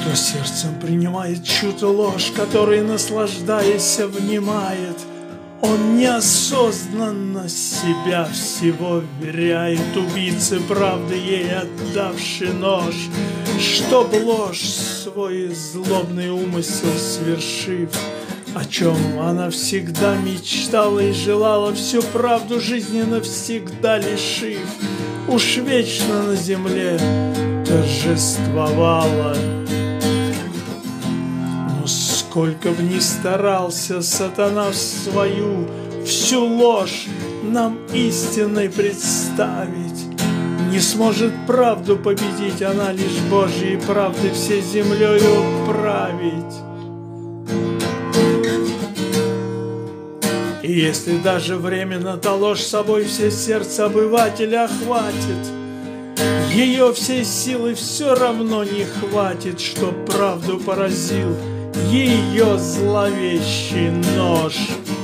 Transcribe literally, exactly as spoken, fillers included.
Кто сердцем принимает чью-то ложь, который, наслаждаясь, внимает, он неосознанно себя всего вверяет убийце правды, ей отдавший нож, чтоб ложь свой злобный умысел свершив, о чем она всегда мечтала и желала, всю правду жизни навсегда лишив, уж вечно на земле торжествовала. Но сколько б ни старался сатана в свою всю ложь нам истинной представить, не сможет правду победить, она лишь Божьей правды всей землею править. И если даже временно та ложь собой все сердце обывателя охватит, ее всей силы все равно не хватит, чтоб правду поразил ее зловещий нож.